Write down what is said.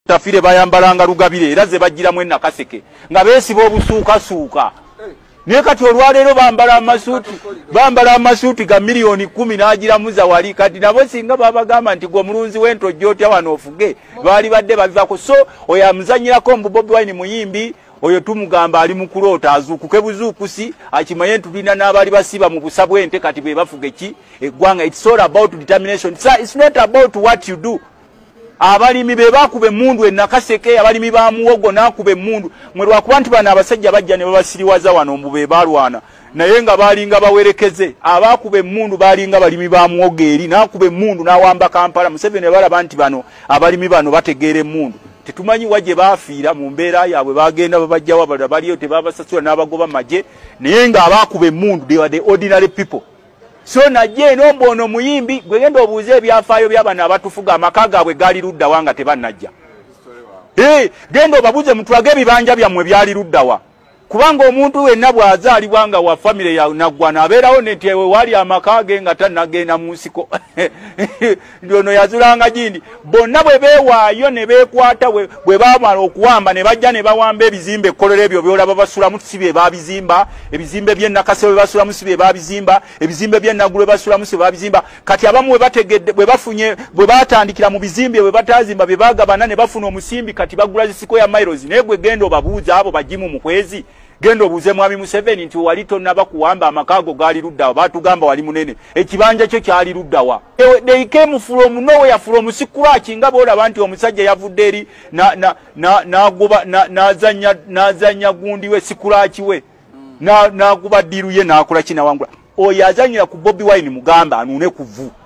tafire bayambalanga lugabire era ze bajjiramu enakaseke nga beesiba obusuukasuuka. Naye kati olwaleero bambala amasuuti ga miliyoni 10 n'agiramuza wali kati nabo singa babagamba nti gwe omulunzi w'entojja otya wano ofuge baali badde bavako. So oyo amuzanyirako mbu Bobi Wine muyimbi oyo tumugamba ali mu kuloota azuukuke buzuukusi akimanye tulina n'abaali basiba mu busa bw'ente kati be bafuga eggwanga. It's all about determination. It's not about what you do. Abalimi be bakuba emmundu enakaseke abalimi ba muwogo nakuba emmundu mwe lwakuba nti bano abasajja bajja ne babasiriwaza wano mbu be balwana naye nga balinga bawerekeze abakuba emmundu balinga balimi ba muwogo eri nakuba emmundu n'awamba Kampala. Museveni balaba nti bano abalimi bano bategeera emmundu tetumanyi waje baafiira mu mbeera yaabwe bagenda babajjawo abalala baliyo tebabasasula n'abagoba maje naye nga abakuba emmundu they were the ordinary people. So najje nombono muyimbi gwegenda obuuze ebyafaayo by'abana abatufuga amaka gaabwe gali ludda wanga tebannajja. Genda obabuuze mutwage ebibanja byammwe byali luddawa kubanga omuntu wenna bw'azaalibwa nga wa famire ya naggwana abeerawo nti ewe wali amaka ge nga tannagenda mu nsiko ono yazulanga gindi bonna bwe beewaayo ne beekwata bwe baamala okuwamba ne bajja ne bawamba ebizimbe ekkolero ebyo byolaba basulamu si bye baabizimba ebizimbe by'ennakase bwe basulamu si bye baabizimba ebizimbe by'ennaggulu bwe basulamu si bye baabizimba. Kati abamu bwe bategedde bwe bafunye bwe baatandikira mu bizimbe bwe bataazimba bye baagabana ne bafuna omusimbi kati bagula zisiko ya miles naye gwe genda obabuuza abo bagimu mu kwezi genda obuuze mwami Museveni nti wali tonnaba kuwamba amakago gaali luddawa baatugamba wali munene ekibanja kyo kyali luddawa. They came from nowhere from Sikuraki nga boolaba nti omusajja yavudde eri n'azanya gundi we Sikuraki we n'aguba ddiiru ye n'akola kinawangula. Oyo azanyira ku Bobi Wine mugamba anuune kuvu